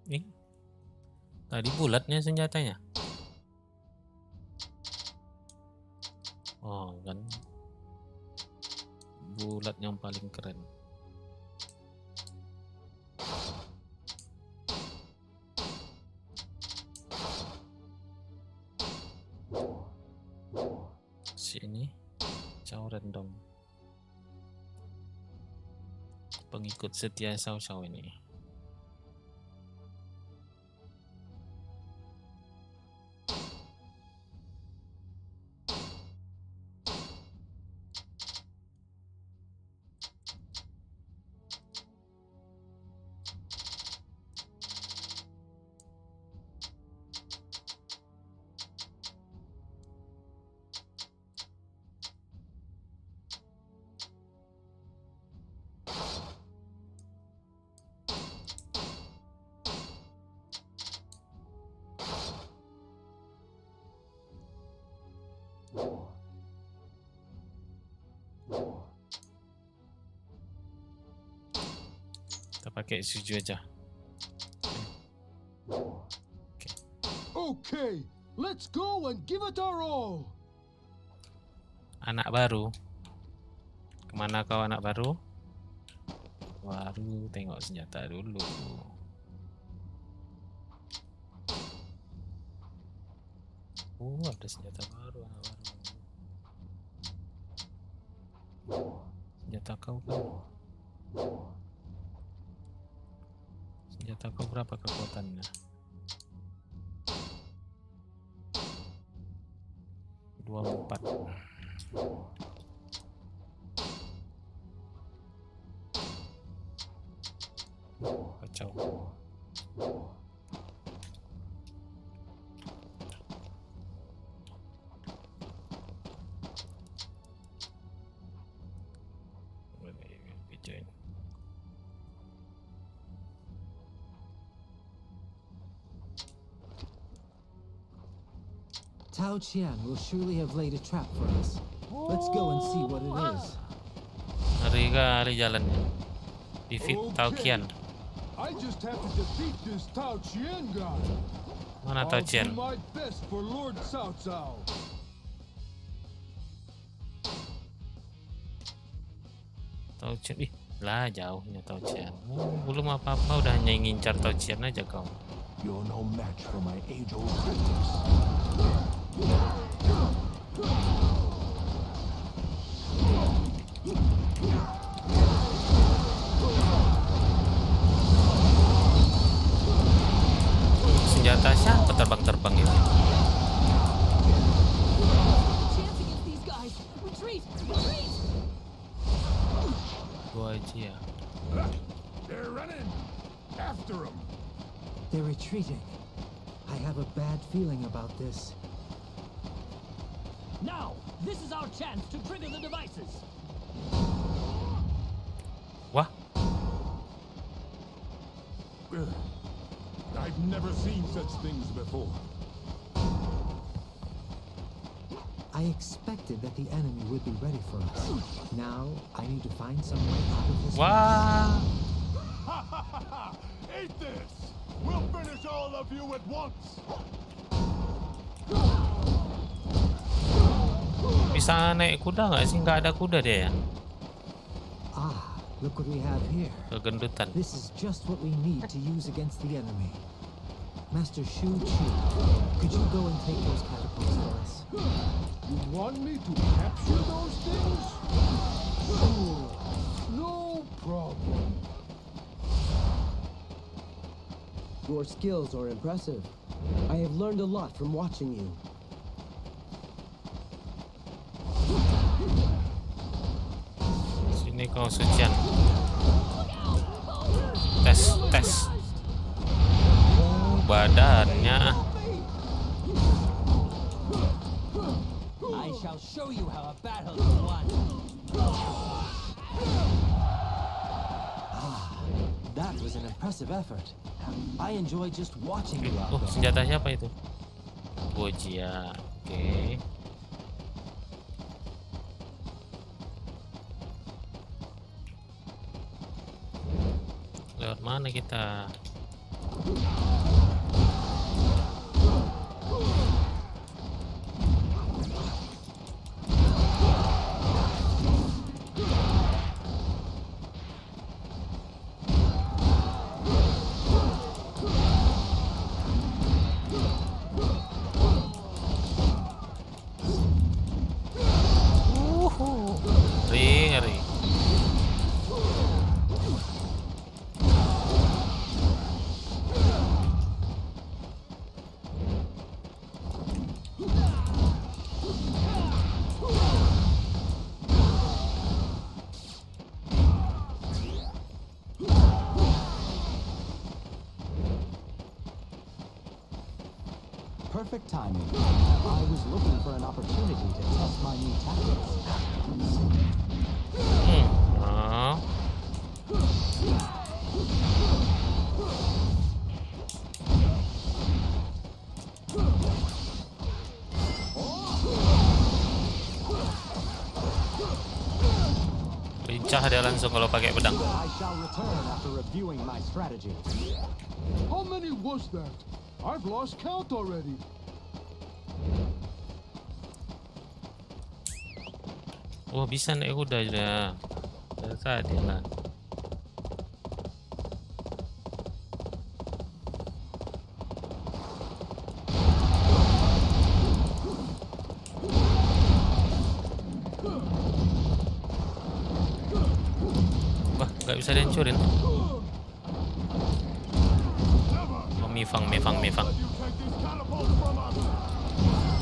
Ih, tadi bulatnya senjatanya. Oh kan, bulat yang paling keren. Sini, Cao Random. Pengikut setia Cao Cao ini. Kita pakai suju aja. Okay, let's go and give it our all. Anak baru. Kemana kau anak baru? Baru tengok senjata dulu. Oh, ada senjata baru, anak baru. Senjata kau kan? Senjata kau berapa kekuatannya? 24. Kacau. Tao Qian will surely have laid a trap for us. Let's go and see what it is. Ngeri kali jalannya. Defeat Tao Qian. I just have to defeat this Tao Qian guy. Mana Tao Qian? I'll do my best for Lord Cao Cao. Tao Qian, ih lah jauhnya Tao Qian. Oh, belum apa-apa udah hanya ngincar Tao Qian aja kau. You're no match for my age-old tactics. Senjata siapa terbang-terbang ini? Gua aja ya. They're running after him. They're retreating. I have a bad feeling about this. Now, this is our chance to trigger the devices. Wah, I've never seen such things before. I expected that the enemy would be ready for us. Now, I need to find some way out of this. wah. Eat this! We'll finish all of you at once! Bisa naik kuda nggak sih? Nggak ada kuda dia ya? Ah, look what we have here. Kegendutan. This is just what we need to use against the enemy. Master Shu Chu, could you go and take those catapults for us? You want me to capture those things? Sure, no problem. Your skills are impressive. I have learned a lot from watching you. Sini kau Sucian. Tes. Oh, badannya. I shall show you how a battle is won. That was an impressive effort. I enjoy just watching you out Oh, there. senjata siapa itu? Bojia. Oke. Lewat mana kita? Ngeri, ngeri. Perfect timing. I was looking for an opportunity to test my new tactics. Oh. Lincah dia langsung kalau pakai pedang. I shall return after reviewing my strategy. How many was that? I've lost count already. Oh, bisa naik kuda sudah. Dari tadi lah. Wah, nggak bisa dihancurin. Oh, Mifang. You take these catapults from us.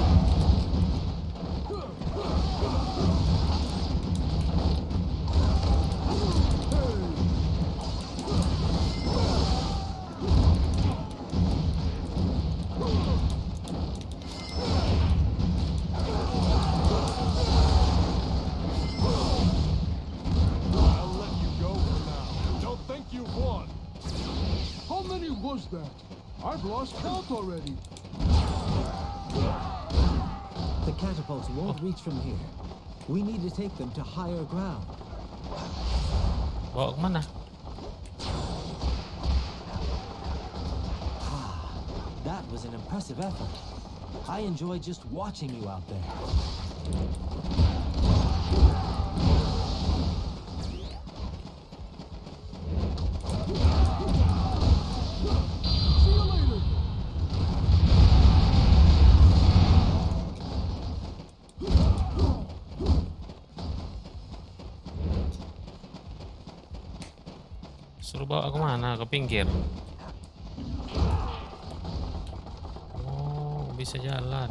I'll let you go for now. Don't think you've won. How many was that? I've lost count already. The catapults won't reach from here. We need to take them to higher ground. Bawa kemana? That was an impressive effort. I enjoy just watching you out there. See you later. Suruh bawa kemana? Ke pinggir. Oh, bisa jalan.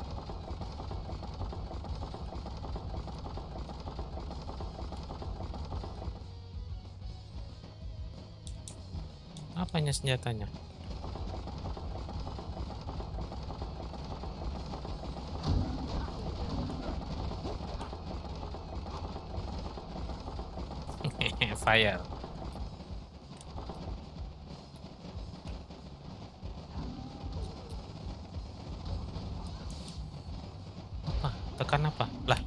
Apanya senjatanya? Fire. Apa? Tekan apa? Lah.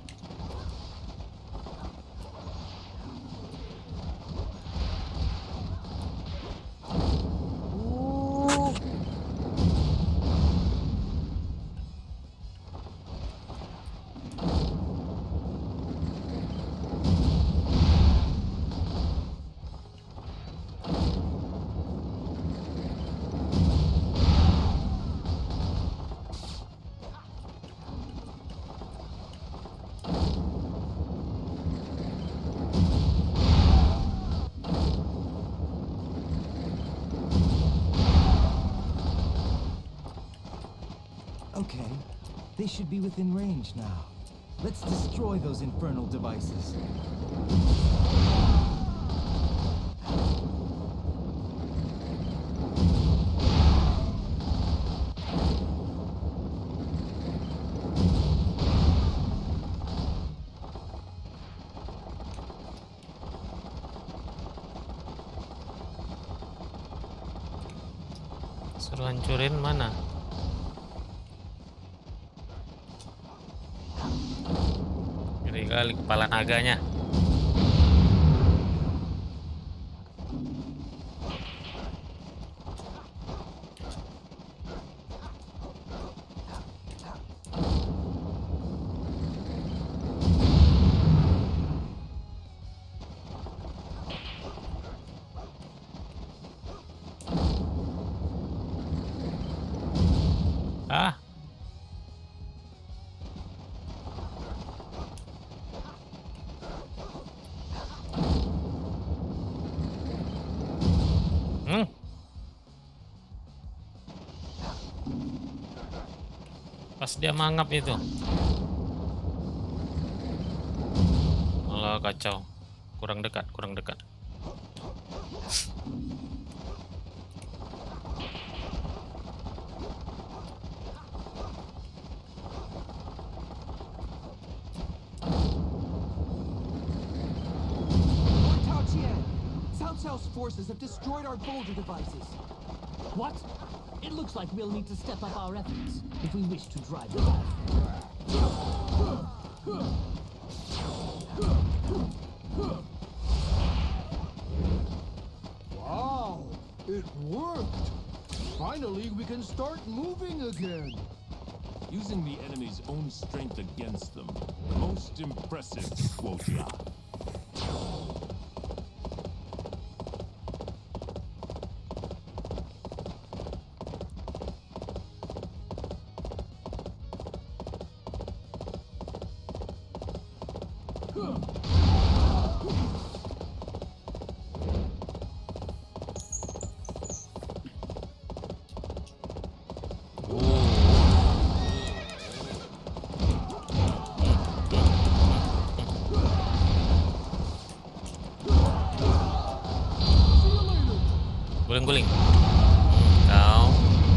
Okay, they should be within range now. Let's destroy those infernal devices. Suruh hancurin mana? Ngeri kali kepala naganya. Ah. Pas dia mangap itu. Malah kacau. Kurang dekat, kurang dekat. Tao Qian, Cao Cao's forces have destroyed our boulder devices. What? It looks like we'll need to step up our efforts if we wish to drive them off. Wow, it worked. Finally, we can start moving again. Using the enemy's own strength against them. Most impressive, Guojia. Guling-guling. Kau.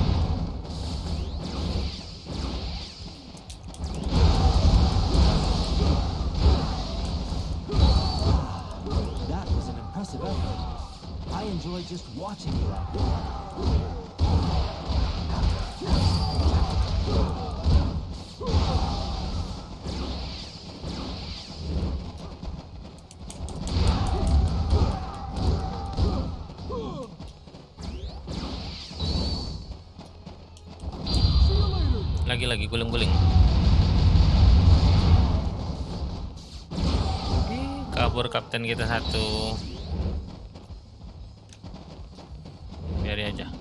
That was an impressive effort. I enjoy just watching you out there. Lagi guling-guling. Kabur kapten kita satu. Biarin aja.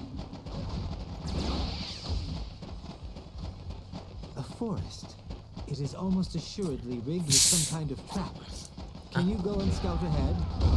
A forest. It is almost assuredly rigged with some kind of trap. Can you go and scout ahead?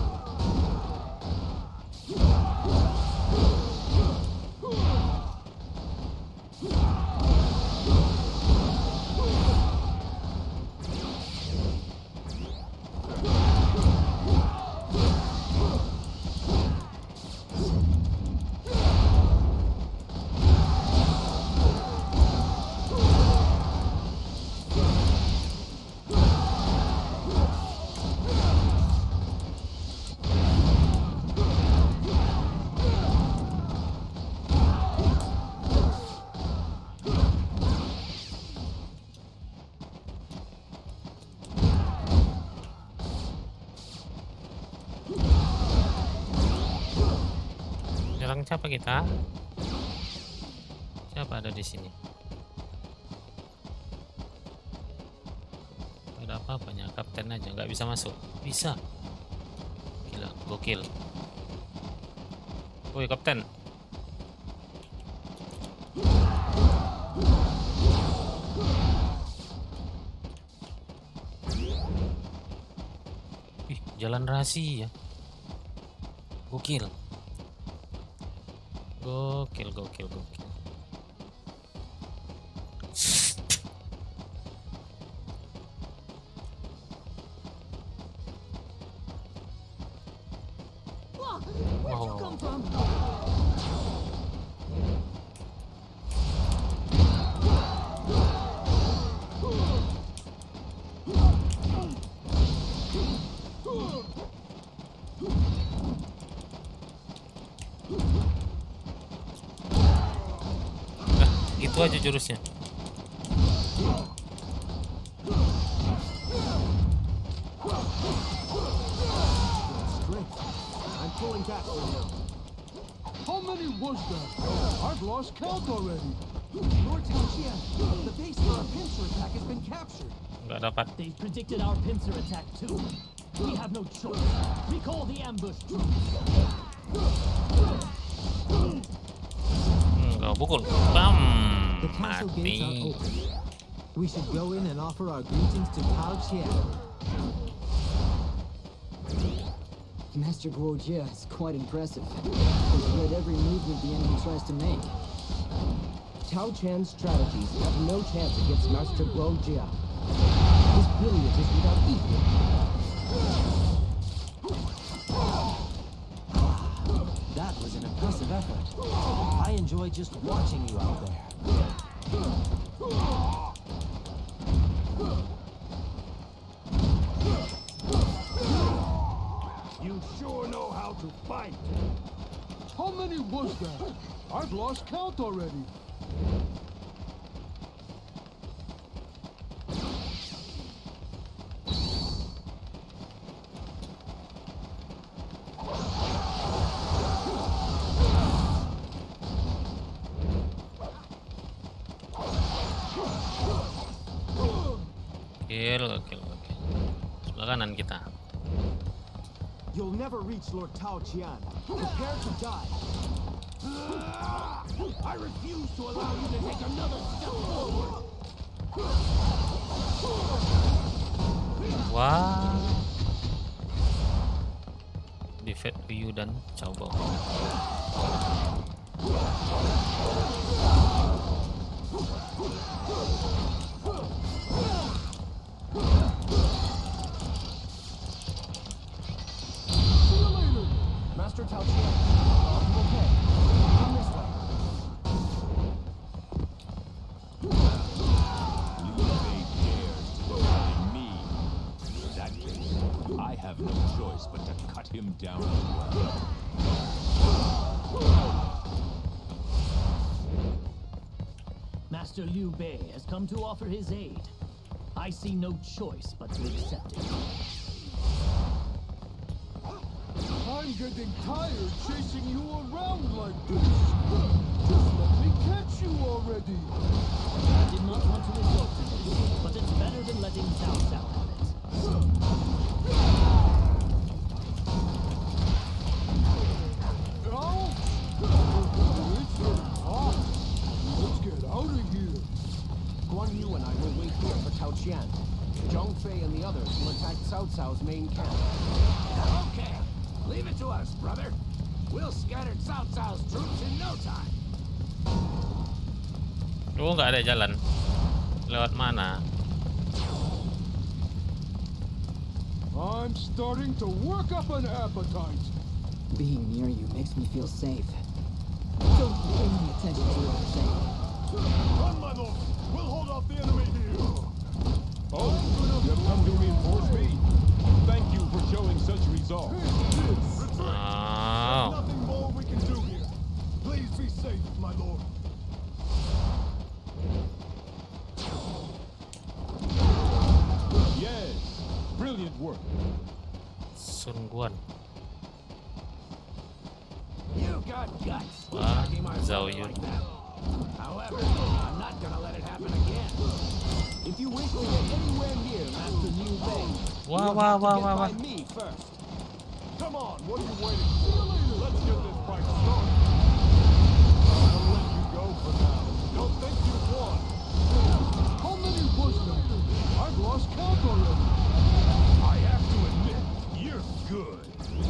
Nyerang siapa kita? Siapa ada di sini? Ada apa-apanya? Kapten aja nggak bisa masuk. Bisa. Gila, gokil. Woi, kapten. Ih, jalan rahasia. Gokil. Gokil. Wow. Itu aja jurusnya. I'm pulling back from him. How many was that? I've lost count already. Lord Tao Qian, the base for our pincer attack has been captured. Nggak dapat. They predicted our pincer attack too. We have no choice. Recall the ambush troops. Nggak pukul. Bam. The castle gates are Mati. open. We should go in and offer our greetings to Tao Qian. Master Guo Jia is quite impressive. He's read every movement the enemy tries to make. Tao Chan's strategies have no chance against Master Guo Jia. His brilliance is without equal. That was an impressive effort. I enjoy just watching you out there. You sure know how to fight. How many was that? I've lost count already. Oke. Sebelah kanan kita. You'll never reach Lord Tao Qian. Prepare to die. I refuse to allow you to take another step forward. Wah. Defeat Ryu dan Cao Bao. Master Tao Qian, are you okay? Come this way. Liu Bei dares to defy me. In that case, I have no choice but to cut him down. Master Liu Bei has come to offer his aid. I see no choice but to accept it. I'm getting tired chasing you around like this. Just let me catch you already. I did not want to resort to this, but it's better than letting Cao Cao have it. Ow! It's getting hot. Let's get out of here. Guan Yu and I will wait here for Tao Qian. Zhang Fei and the others will attack Cao Cao's main camp. Okay, leave it to us, brother. We'll scatter Cao Cao's troops in no time. Oh, nggak ada jalan. Lewat mana? I'm starting to work up an appetite. Being near you makes me feel safe. Don't pay any attention to what I'm saying. Run, my lord. We'll hold off the enemy here. Oh, you've come to reinforce me. Thank you for showing such resolve. Oh. Nothing more we can do here. Please be safe, my lord. Yes, brilliant work. Sun Quan. You got guts. Wah, attacking my Zhao brother Yun. like that. However, I'm not gonna let it happen again. If you wish to get anywhere near Master Liu Bei, Wah, you'll wah, have to wah, get wah, by wah. me first. Come on, what are you waiting for? Let's get this fight started. I'll let you go for now. Don't think you've won. How many was there? I've lost count already. I have to admit, you're good.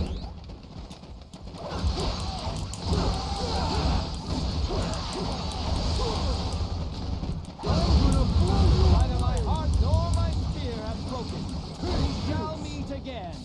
I'm gonna blow you. Neither my heart nor my spear have broken. We shall meet again.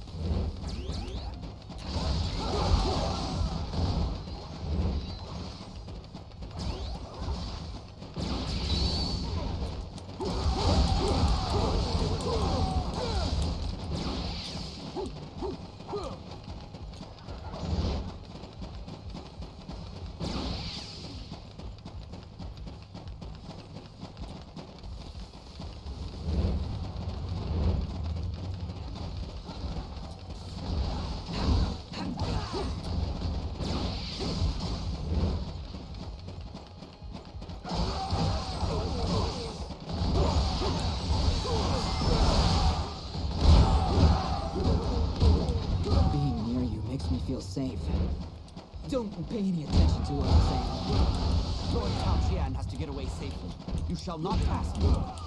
Being near you makes me feel safe. Don't pay any attention to what I'm saying. Lord Tao Qian has to get away safely. You shall not pass me.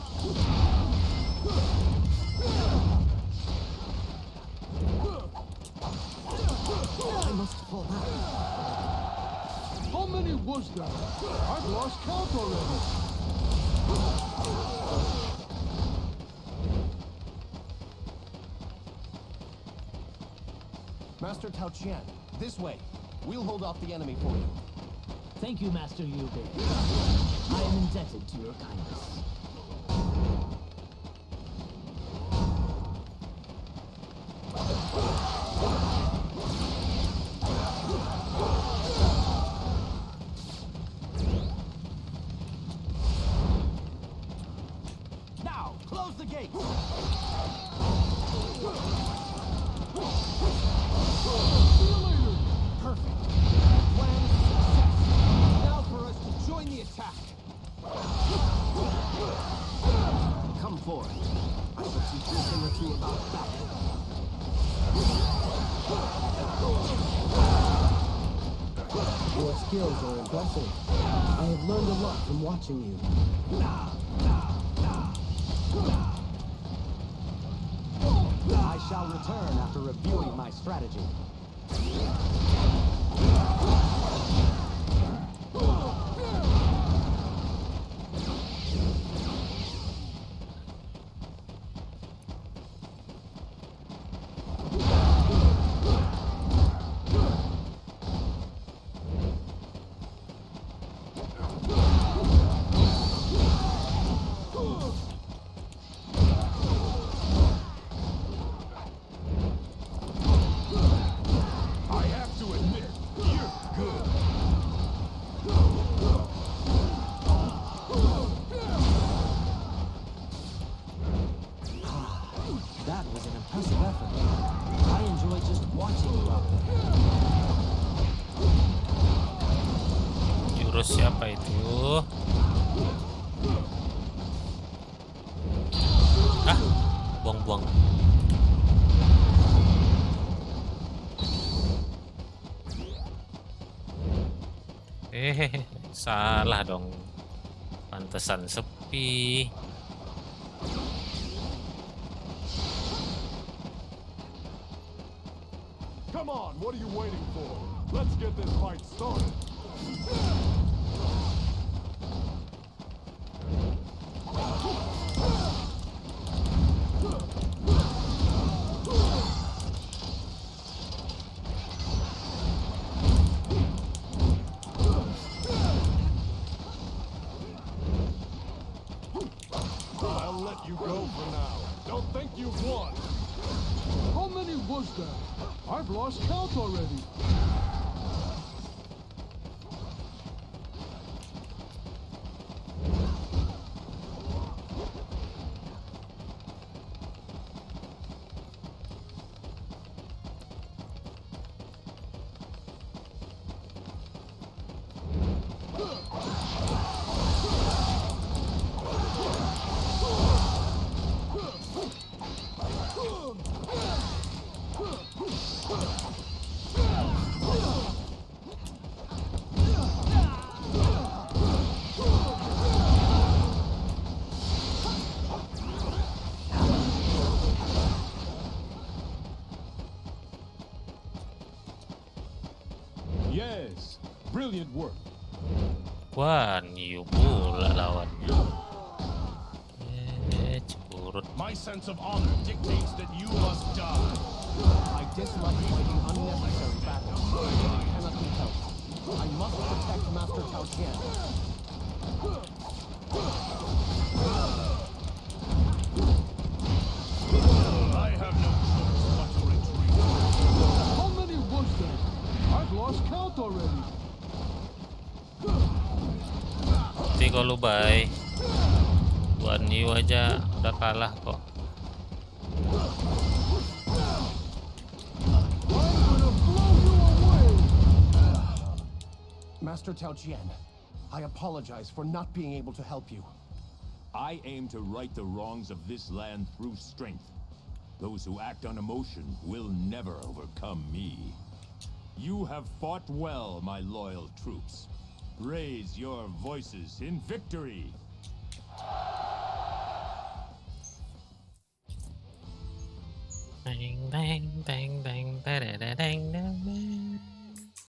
I must fall back. How many was there? I've lost count already. Master Tao Qian, this way. We'll hold off the enemy for you. Thank you, Master Liu Bei. I am indebted to your kindness. Now, close the gates. Perfect. Plan success. Now for us to join the attack. Come forth. I shall teach you a thing or two about battle. Your skills are impressive. I have learned a lot from watching you. I shall return after reviewing my strategy. I have to admit, you're good. That was an impressive effort. I enjoyed just watching you out there. Jurus siapa itu? Ah, buang-buang. Salah dong. Pantesan sepi. Come on, what are you waiting for? Let's get this fight started. I'll let you go for now. Don't think you've won. How many was there? I've lost count already. Yes, brilliant work. Wah, Niu pula lawannya. Cemburut. My sense of honor dictates that you must die. I dislike fighting unnecessary battles. It cannot be helped. I must protect Master Tao Qian. I have no choice but to retreat. How many was there? I've lost count already. Nanti kalau Bai Guan Yu aja udah kalah kok. Master Tao Qian, I apologize for not being able to help you. I aim to right the wrongs of this land through strength. Those who act on emotion will never overcome me. You have fought well, my loyal troops. Raise your voices in victory. Bang bang bang bang